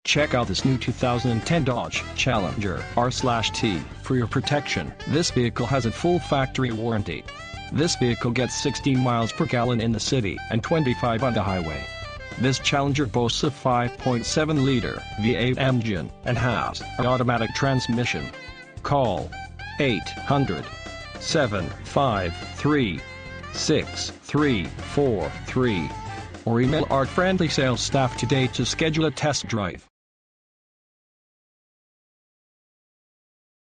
Check out this new 2010 Dodge Challenger R/T for your protection. This vehicle has a full factory warranty. This vehicle gets 16 miles per gallon in the city and 25 on the highway. This Challenger boasts a 5.7-liter V8 engine and has an automatic transmission. Call 800-753-6343 or email our friendly sales staff today to schedule a test drive.